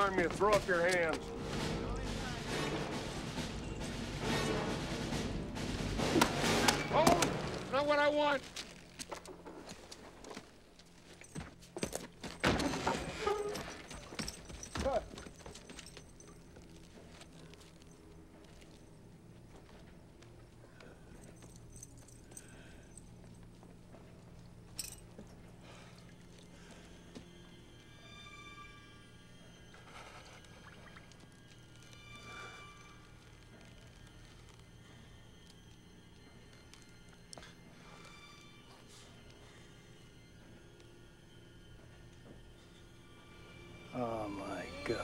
harm you. Throw up your hands. Oh, not what I want. Oh my God.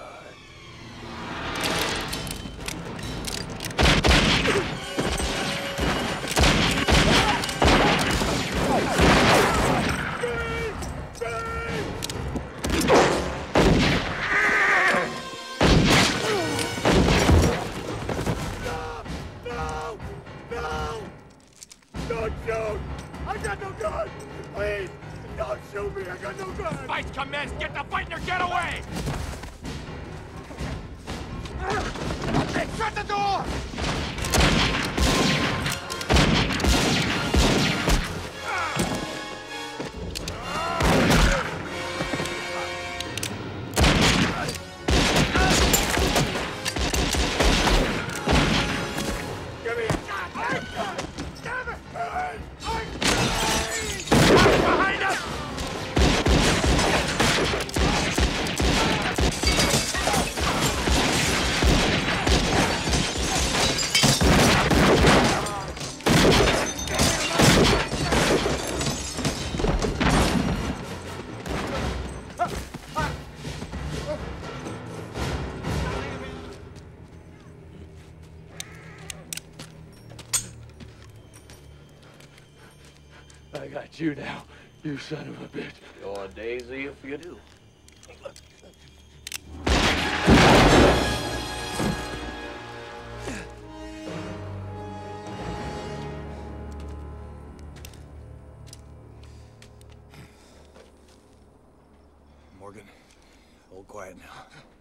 Don't shoot! I got no gun! Please! Don't shoot me! I got no gun! Fight's commenced! Get the fight or get away! Shut the door! Give me a gun! Damn it! Behind us! I got you now, you son of a bitch. You're Daisy if you do. Morgan, hold quiet now.